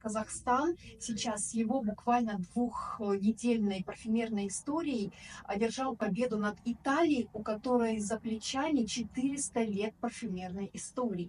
Казахстан сейчас с его буквально двухнедельной парфюмерной историей одержал победу над Италией, у которой за плечами 400 лет парфюмерной истории.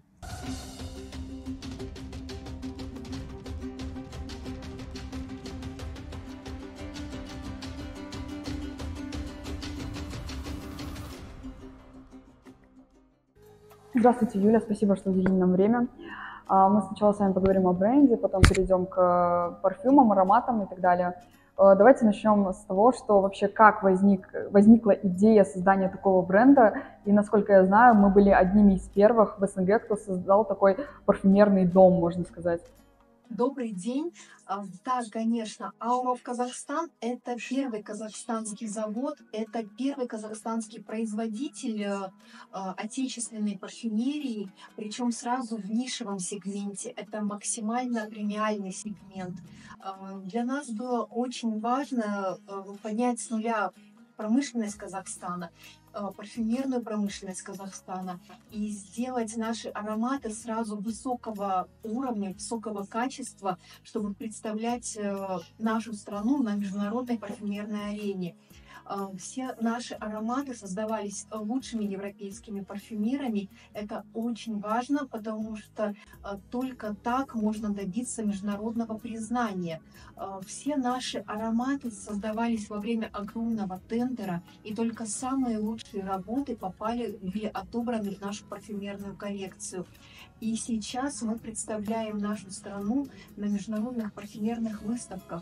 Здравствуйте, Юля, спасибо, что уделили нам время. Мы сначала с вами поговорим о бренде, потом перейдем к парфюмам, ароматам и так далее. Давайте начнем с того, что вообще как возникла идея создания такого бренда. И, насколько я знаю, мы были одними из первых в СНГ, кто создал такой парфюмерный дом, можно сказать. Добрый день. Да, конечно, Aura Казахстан– это первый казахстанский завод, это первый казахстанский производитель отечественной парфюмерии, причем сразу в нишевом сегменте. Это максимально премиальный сегмент. Для нас было очень важно понять с нуля промышленность Казахстана, парфюмерную промышленность Казахстана и сделать наши ароматы сразу высокого уровня, высокого качества, чтобы представлять нашу страну на международной парфюмерной арене. Все наши ароматы создавались лучшими европейскими парфюмерами. Это очень важно, потому что только так можно добиться международного признания. Все наши ароматы создавались во время огромного тендера, и только самые лучшие работы были отобраны в нашу парфюмерную коллекцию. И сейчас мы представляем нашу страну на международных парфюмерных выставках.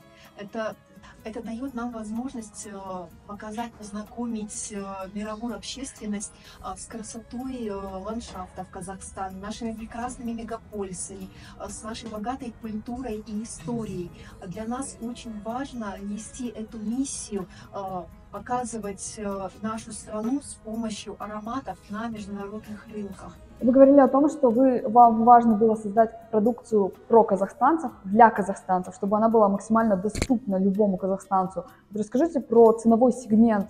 Это дает нам возможность показать, познакомить мировую общественность с красотой ландшафтов Казахстана, нашими прекрасными мегаполисами, с нашей богатой культурой и историей. Для нас очень важно нести эту миссию, показывать нашу страну с помощью ароматов на международных рынках. Вы говорили о том, что вам важно было создать продукцию про казахстанцев, для казахстанцев, чтобы она была максимально доступна любому казахстанцу. Расскажите про ценовой сегмент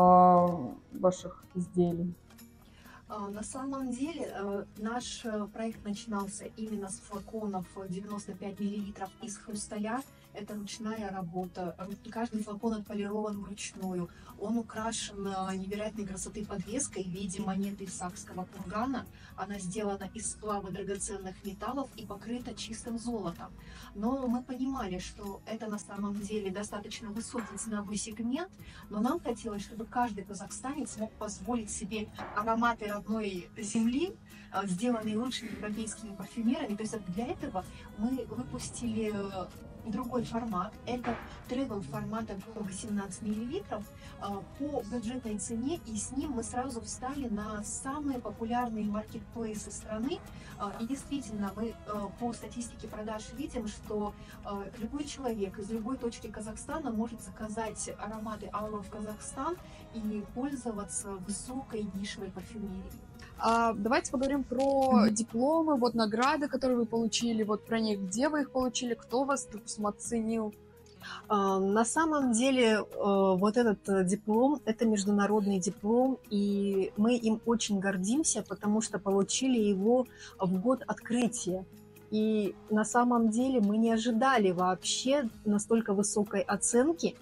ваших изделий. На самом деле наш проект начинался именно с флаконов 95 мл из хрусталя. Это ручная работа. Каждый флакон отполирован вручную. Он украшен невероятной красоты подвеской в виде монеты сакского кургана. Она сделана из сплава драгоценных металлов и покрыта чистым золотом. Но мы понимали, что это на самом деле достаточно высокий ценовой сегмент, но нам хотелось, чтобы каждый казахстанец мог позволить себе ароматы родной земли, сделанные лучшими европейскими парфюмерами. То есть для этого мы выпустили другой формат. Это тревел формата 18 мл по бюджетной цене, и с ним мы сразу встали на самые популярные маркетплейсы страны. И действительно, мы по статистике продаж видим, что любой человек из любой точки Казахстана может заказать ароматы Aura Казахстан и пользоваться высокой нишевой парфюмерией. Давайте поговорим про дипломы, вот награды, которые вы получили, вот про них, где вы их получили, кто вас, допустим, оценил. На самом деле вот этот диплом, это международный диплом, и мы им очень гордимся, потому что получили его в год открытия. И на самом деле мы не ожидали вообще настолько высокой оценки.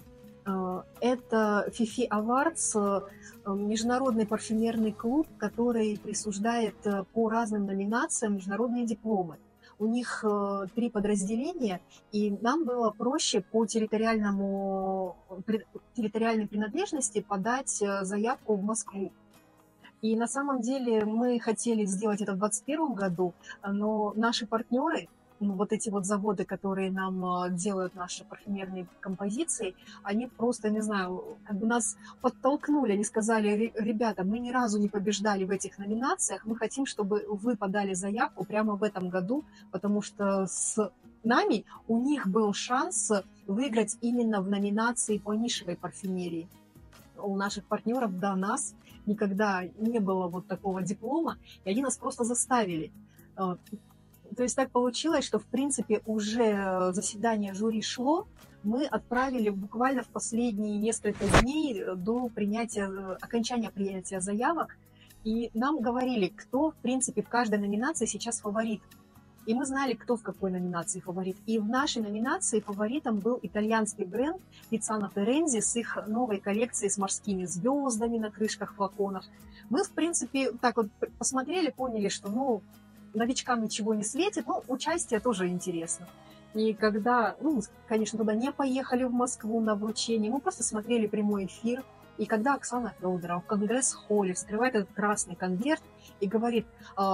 Это Fifi Awards, международный парфюмерный клуб, который присуждает по разным номинациям международные дипломы. У них 3 подразделения, и нам было проще по территориальной принадлежности подать заявку в Москву. И на самом деле мы хотели сделать это в 2021 году, но наши партнеры, вот эти вот заводы, которые нам делают наши парфюмерные композиции, они просто, не знаю, как бы нас подтолкнули, они сказали: ребята, мы ни разу не побеждали в этих номинациях, мы хотим, чтобы вы подали заявку прямо в этом году, потому что с нами у них был шанс выиграть именно в номинации по нишевой парфюмерии. У наших партнеров до нас никогда не было вот такого диплома, и они нас просто заставили. То есть так получилось, что, в принципе, уже заседание жюри шло, мы отправили буквально в последние несколько дней до окончания принятия заявок, и нам говорили, кто, в принципе, в каждой номинации сейчас фаворит. И мы знали, кто в какой номинации фаворит. И в нашей номинации фаворитом был итальянский бренд Tiziano Terenzi с их новой коллекцией с морскими звездами на крышках флаконов. Мы, в принципе, так вот посмотрели, поняли, что, ну, новичкам ничего не светит, но участие тоже интересно. И когда, ну, конечно, туда не поехали в Москву на вручение, мы просто смотрели прямой эфир. И когда Оксана Федорова в Конгресс-холле вскрывает этот красный конверт и говорит,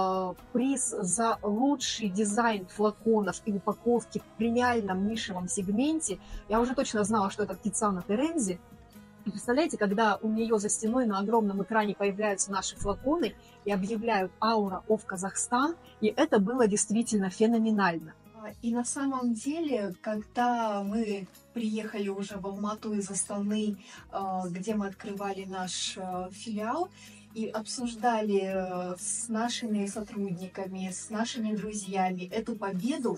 приз за лучший дизайн флаконов и упаковки в премиальном нишевом сегменте, я уже точно знала, что это Tiziano Terenzi. И представляете, когда у нее за стеной на огромном экране появляются наши флаконы и объявляют «Aura of Kazakhstan», и это было действительно феноменально. И на самом деле, когда мы приехали уже в Алмату из Астаны, где мы открывали наш филиал, и обсуждали с нашими сотрудниками, с нашими друзьями эту победу,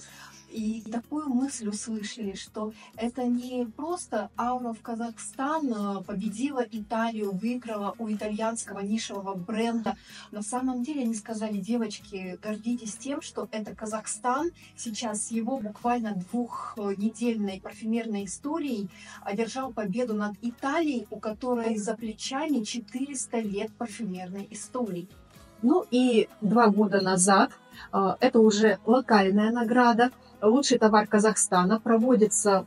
и такую мысль услышали, что это не просто Aura of Kazakhstan победила Италию, выиграла у итальянского нишевого бренда. На самом деле они сказали: девочки, гордитесь тем, что это Казахстан сейчас с его буквально двухнедельной парфюмерной историей одержал победу над Италией, у которой за плечами 400 лет парфюмерной истории. Ну и 2 года назад, это уже локальная награда, лучший товар Казахстана проводится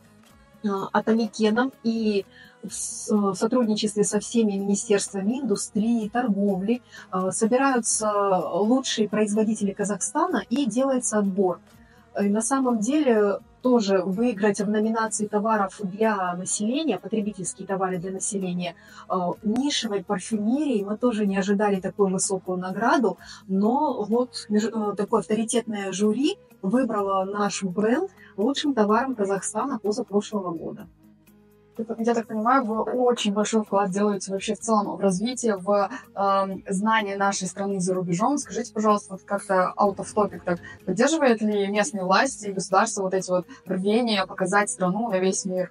Атамикеном и в сотрудничестве со всеми министерствами индустрии, торговли собираются лучшие производители Казахстана и делается отбор. И на самом деле тоже выиграть в номинации товаров для населения, потребительские товары для населения, нишевой парфюмерии мы тоже не ожидали такую высокую награду, но вот такое авторитетное жюри выбрало наш бренд лучшим товаром Казахстана позапрошлого года. Я так понимаю, вы очень большой вклад делаете вообще в целом в развитие, в знание нашей страны за рубежом. Скажите, пожалуйста, вот как-то out of topic, так, поддерживает ли местные власти и государства вот эти вот рвения показать страну на весь мир?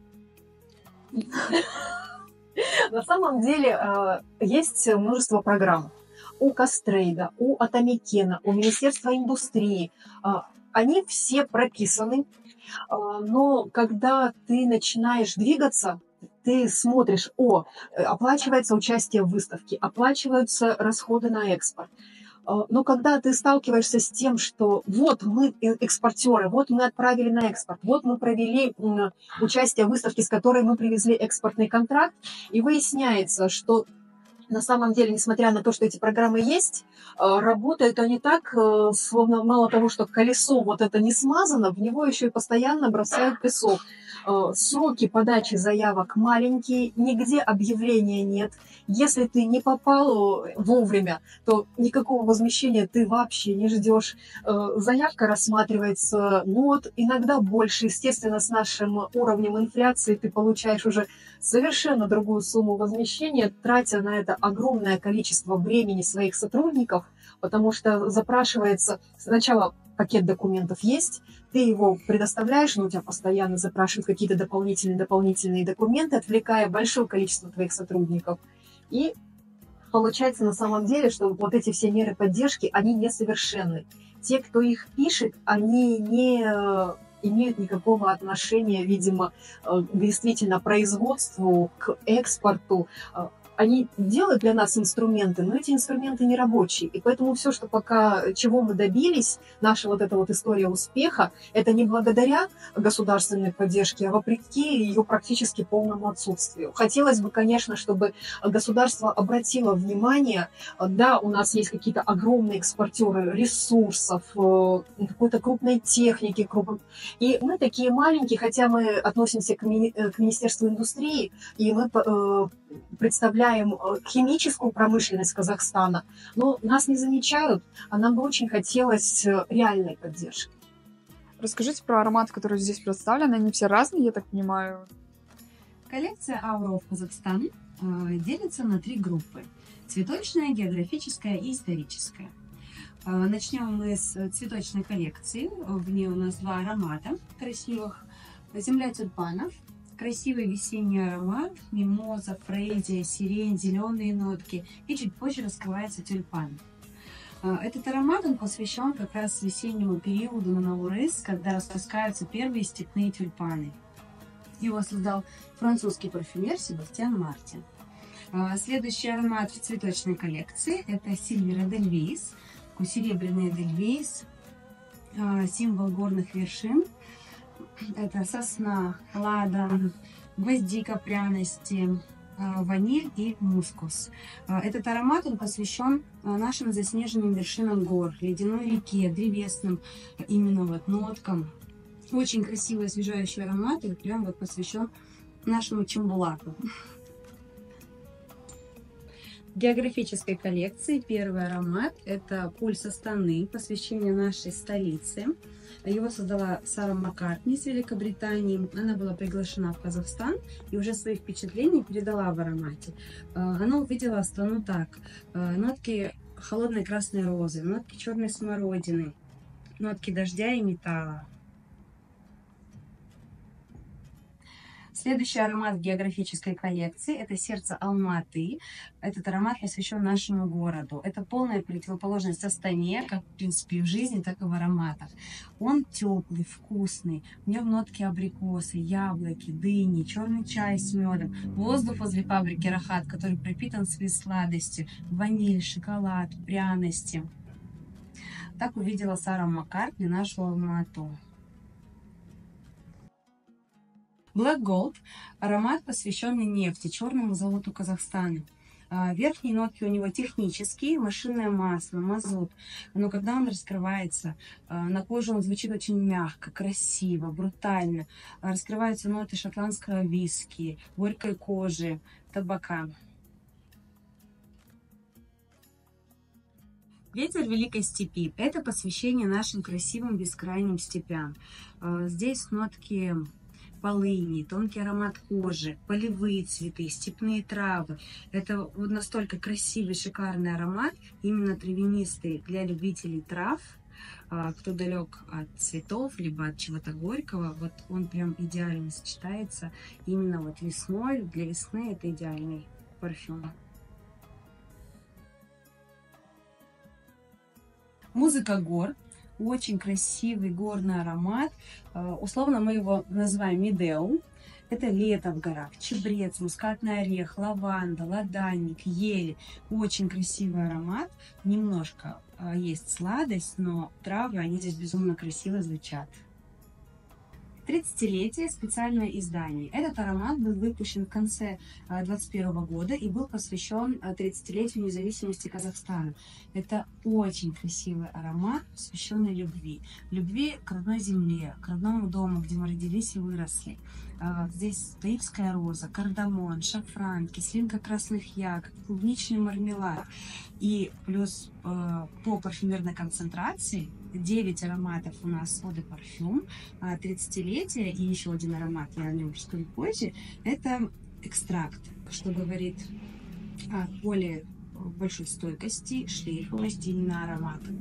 На самом деле есть множество программ. У Кастрейда, у Атамикена, у Министерства индустрии. Они все прописаны. Но когда ты начинаешь двигаться, ты смотришь, оплачивается участие в выставке, оплачиваются расходы на экспорт. Но когда ты сталкиваешься с тем, что вот мы экспортеры, вот мы отправили на экспорт, вот мы провели участие в выставке, с которой мы привезли экспортный контракт, и выясняется, что на самом деле, несмотря на то, что эти программы есть, работают они так, словно мало того, что колесо вот это не смазано, в него еще и постоянно бросают песок. Сроки подачи заявок маленькие, нигде объявления нет. Если ты не попал вовремя, то никакого возмещения ты вообще не ждешь. Заявка рассматривается, иногда больше. Естественно, с нашим уровнем инфляции ты получаешь уже совершенно другую сумму возмещения, тратя на это огромное количество времени своих сотрудников, потому что запрашивается сначала пакет документов есть, ты его предоставляешь, но у тебя постоянно запрашивают какие-то дополнительные документы, отвлекая большое количество твоих сотрудников. И получается на самом деле, что вот эти все меры поддержки, они несовершенны. Те, кто их пишет, они не имеют никакого отношения, видимо, к действительно производству, к экспорту. Они делают для нас инструменты, но эти инструменты не рабочие. И поэтому все, чего мы добились, наша вот эта вот история успеха, это не благодаря государственной поддержке, а вопреки ее практически полному отсутствию. Хотелось бы, конечно, чтобы государство обратило внимание, да, у нас есть какие-то огромные экспортеры ресурсов, какой-то крупной техники, и мы такие маленькие, хотя мы относимся к Министерству индустрии, и мы представляем химическую промышленность Казахстана, но нас не замечают, а нам бы очень хотелось реальной поддержки. Расскажите про ароматы, которые здесь представлены. Они все разные, я так понимаю. Коллекция Aura of Kazakhstan делится на 3 группы: цветочная, географическая и историческая. Начнем мы с цветочной коллекции. В ней у нас 2 аромата красивых. Земля тюльпанов. Красивый весенний аромат, мимоза, фрейдия, сирень, зеленые нотки, и чуть позже раскрывается тюльпан. Этот аромат, он посвящен как раз весеннему периоду на Наурыз, когда распускаются первые степные тюльпаны. Его создал французский парфюмер Себастьян Мартин. Следующий аромат в цветочной коллекции — это Сильвера Эдельвейс, серебряный Эдельвейс, символ горных вершин. Это сосна, ладан, гвоздика, пряности, ваниль и мускус. Этот аромат, он посвящен нашим заснеженным вершинам гор, ледяной реке, древесным именно вот ноткам. Очень красивый освежающий аромат, и прям вот посвящен нашему Чимбулаку. В географической коллекции первый аромат — это Пульс Астаны, посвящение нашей столице. Его создала Сара Маккартни из Великобритании. Она была приглашена в Казахстан и уже свои впечатления передала в аромате. Она увидела страну так: нотки холодной красной розы, нотки черной смородины, нотки дождя и металла. Следующий аромат в географической коллекции — это сердце Алматы. Этот аромат посвящен нашему городу. Это полная противоположность Астане, как в принципе и в жизни, так и в ароматах. Он теплый, вкусный, в нем нотки абрикосы, яблоки, дыни, черный чай с медом, воздух возле фабрики Рахат, который пропитан своей сладостью, ваниль, шоколад, пряности. Так увидела Сара Маккартни нашу Алмату. Black Gold – аромат, посвященный нефти, черному золоту Казахстана. Верхние нотки у него технические, машинное масло, мазут. Но когда он раскрывается, на коже он звучит очень мягко, красиво, брутально. Раскрываются ноты шотландского виски, горькой кожи, табака. Ветер Великой Степи – это посвящение нашим красивым бескрайним степям. Здесь нотки полыни, тонкий аромат кожи, полевые цветы, степные травы. Это вот настолько красивый, шикарный аромат, именно травянистый для любителей трав. Кто далек от цветов, либо от чего-то горького, вот он прям идеально сочетается. Именно вот весной, для весны это идеальный парфюм. Музыка гор. Очень красивый горный аромат. Условно мы его называем Медеум. Это лето в горах. Чабрец, мускатный орех, лаванда, ладанник, ели. Очень красивый аромат. Немножко есть сладость, но травы, они здесь безумно красиво звучат. 30-летие, специальное издание. Этот аромат был выпущен в конце 2021 года и был посвящен 30-летию независимости Казахстана. Это очень красивый аромат, посвященный любви. Любви к родной земле, к родному дому, где мы родились и выросли. Здесь таифская роза, кардамон, шафран, кислинка красных ягод, клубничный мармелад. И плюс по парфюмерной концентрации 9 ароматов у нас Eau de Parfum, 30-летие, и еще один аромат, я о нем расскажу позже, это экстракт, что говорит о более большой стойкости, шлейфовости именно аромата.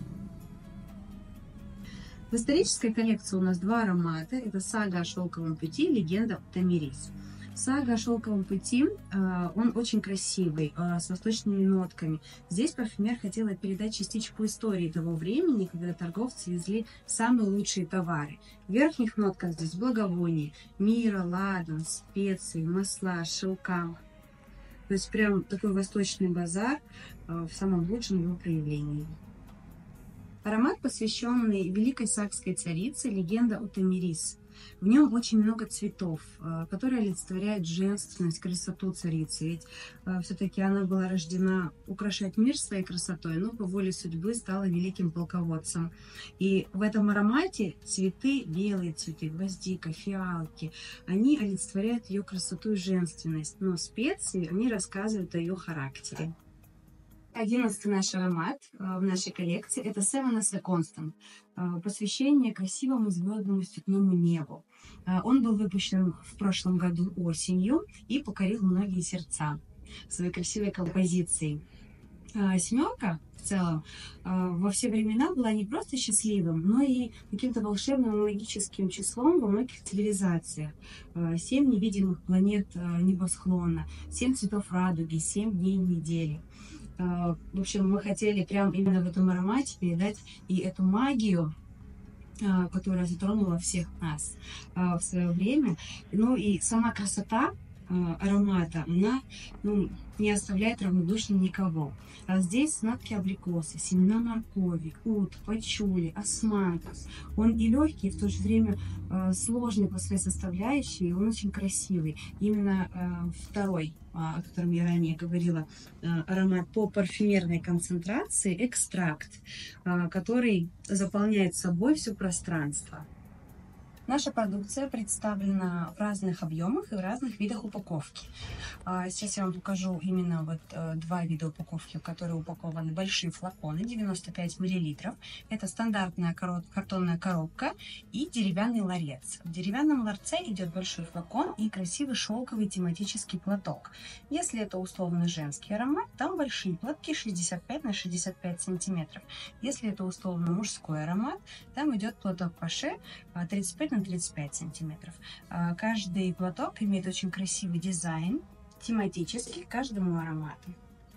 В исторической коллекции у нас два аромата. Это сага о шелковом пути, легенда о Тамирис. Сага о шелковом пути, он очень красивый, с восточными нотками. Здесь парфюмер хотела передать частичку истории того времени, когда торговцы везли самые лучшие товары. В верхних нотках здесь благовония, мира, ладан, специи, масла, шелка. То есть прям такой восточный базар в самом лучшем его проявлении. Аромат, посвященный великой сакской царице, легенда о Тамирис. В нем очень много цветов, которые олицетворяют женственность, красоту царицы. Ведь все-таки она была рождена украшать мир своей красотой, но по воле судьбы стала великим полководцем. И в этом аромате цветы, белые цветы, гвоздика, фиалки, они олицетворяют ее красоту и женственность. Но специи, они рассказывают о ее характере. 11-й наш аромат в нашей коллекции – это Seven as a Constant, посвящение красивому звездному степному небу. Он был выпущен в прошлом году осенью и покорил многие сердца своей красивой композицией. Семерка в целом во все времена была не просто счастливым, но и каким-то волшебным и магическим числом во многих цивилизациях. 7 невидимых планет небосклона, 7 цветов радуги, 7 дней недели. В общем, мы хотели прям именно в этом аромате передать и эту магию, которая затронула всех нас в свое время. Ну и сама красота аромата, она не оставляет равнодушным никого. А здесь нотки абрикоса, семена моркови, ут, пачули, османтус. Он и легкий, и в то же время сложный по своей составляющей, и он очень красивый. Именно второй, о котором я ранее говорила, аромат по парфюмерной концентрации, экстракт, который заполняет собой все пространство. Наша продукция представлена в разных объемах и в разных видах упаковки. Сейчас я вам покажу именно вот два вида упаковки, в которые упакованы большие флаконы, 95 мл. Это стандартная картонная коробка и деревянный ларец. В деревянном ларце идет большой флакон и красивый шелковый тематический платок. Если это условно женский аромат, там большие платки 65 на 65 сантиметров. Если это условно мужской аромат, там идет платок паше 35 на 35 сантиметров. Каждый платок имеет очень красивый дизайн, тематический к каждому аромату.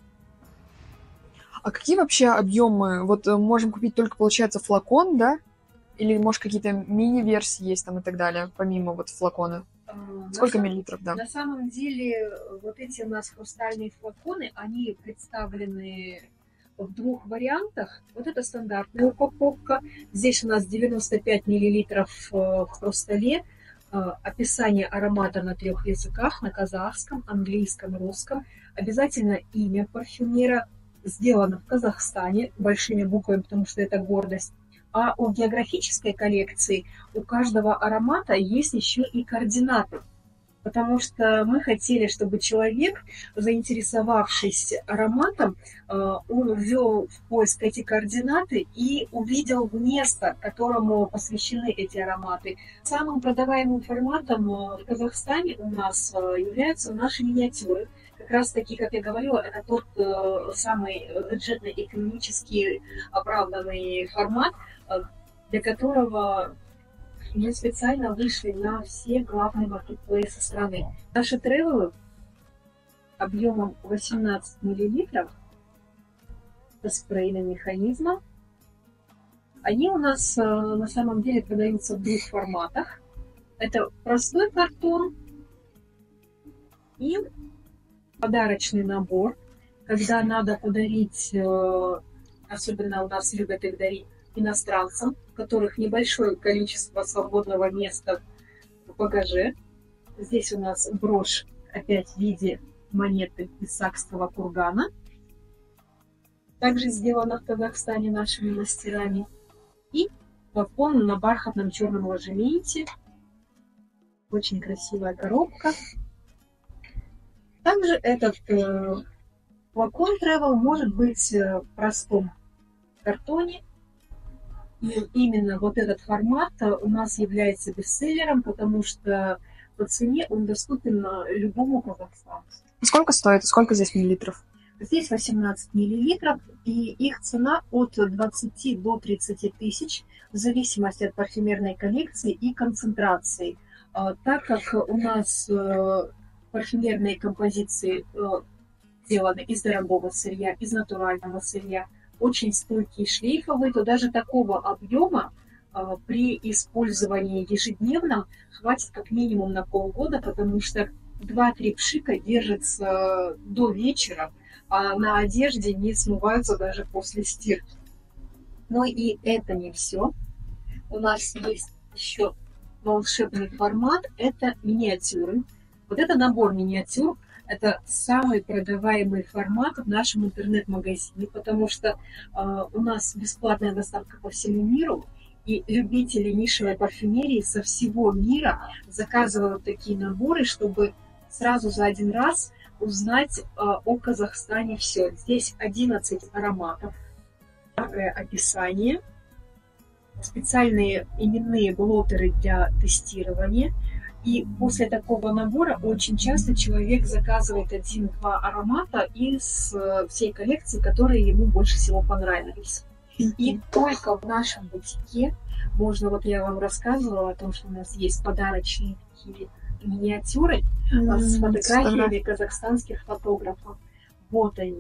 А какие вообще объемы? Вот можем купить только, получается, флакон, да? Или, может, какие-то мини-версии есть там и так далее, помимо вот флакона? Сколько миллилитров, да? На самом деле, вот эти у нас хрустальные флаконы, они представлены в двух вариантах. Вот это стандартная упаковка. Здесь у нас 95 миллилитров в хрустале. Описание аромата на 3 языках, на казахском, английском, русском. Обязательно имя парфюмера. Сделано в Казахстане большими буквами, потому что это гордость. А у географической коллекции у каждого аромата есть еще и координаты. Потому что мы хотели, чтобы человек, заинтересовавшись ароматом, он ввел в поиск эти координаты и увидел место, которому посвящены эти ароматы. Самым продаваемым форматом в Казахстане у нас являются наши миниатюры. Как раз таки, как я говорила, это тот самый бюджетно экономически оправданный формат, для которого мы специально вышли на все главные маркетплейсы страны. Наши тревелы объемом 18 мл со спрейным механизмом. Они у нас на самом деле продаются в двух форматах. Это простой картон и подарочный набор, когда надо подарить, особенно у нас любят их дарить иностранцам, у которых небольшое количество свободного места в багаже. Здесь у нас брошь опять в виде монеты из сакского кургана. Также сделана в Казахстане нашими мастерами. И флакон на бархатном черном ложементе. Очень красивая коробка. Также этот флакон Travel может быть в простом картоне. И именно вот этот формат у нас является бестселлером, потому что по цене он доступен любому казахстанцу. Сколько стоит? Сколько здесь миллилитров? Здесь 18 миллилитров, и их цена от 20 до 30 тысяч, в зависимости от парфюмерной коллекции и концентрации. Так как у нас парфюмерные композиции сделаны из дорогого сырья, из натурального сырья, очень стойкие шлейфовые, то даже такого объема при использовании ежедневном хватит как минимум на полгода, потому что 2-3 пшика держатся до вечера, а на одежде не смываются даже после стирки. Но и это не все. У нас есть еще волшебный формат, это миниатюры. Вот это набор миниатюр. Это самый продаваемый формат в нашем интернет-магазине, потому что у нас бесплатная доставка по всему миру, и любители нишевой парфюмерии со всего мира заказывают такие наборы, чтобы сразу за один раз узнать о Казахстане все. Здесь 11 ароматов, описание, специальные именные блотеры для тестирования. И после такого набора очень часто человек заказывает 1-2 аромата из всей коллекции, которые ему больше всего понравились. И только в нашем бутике можно, вот я вам рассказывала о том, что у нас есть подарочные такие миниатюры с фотографиями казахстанских фотографов. Вот они.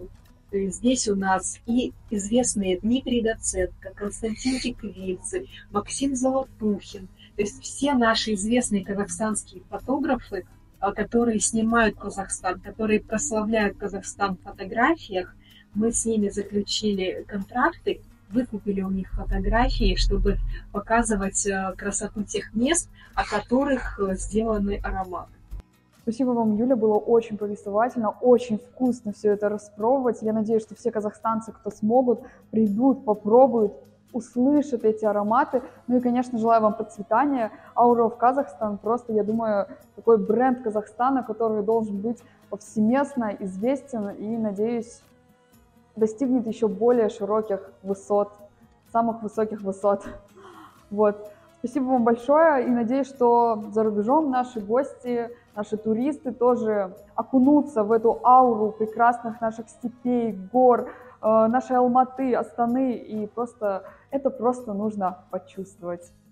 Здесь у нас и известные Дмитрий Доценко, Константин Тиквинцев, Максим Золотухин. То есть все наши известные казахстанские фотографы, которые снимают Казахстан, которые прославляют Казахстан в фотографиях, мы с ними заключили контракты, выкупили у них фотографии, чтобы показывать красоту тех мест, о которых сделаны ароматы. Спасибо вам, Юля, было очень повествовательно, очень вкусно все это распробовать. Я надеюсь, что все казахстанцы, кто смогут, придут, попробуют, услышат эти ароматы. Ну и, конечно, желаю вам процветания. Aura of Kazakhstan просто, я думаю, такой бренд Казахстана, который должен быть повсеместно известен и, надеюсь, достигнет еще более широких высот, самых высоких высот. Вот. Спасибо вам большое и надеюсь, что за рубежом наши гости, наши туристы тоже окунутся в эту ауру прекрасных наших степей, гор, нашей Алматы, Астаны, и это просто нужно почувствовать.